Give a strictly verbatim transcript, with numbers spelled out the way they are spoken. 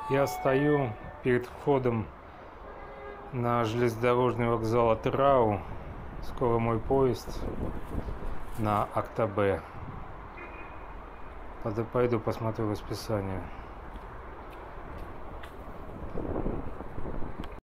Я стою перед входом на железнодорожный вокзал Атырау. Скоро мой поезд на Актобе. Пойду посмотрю расписание.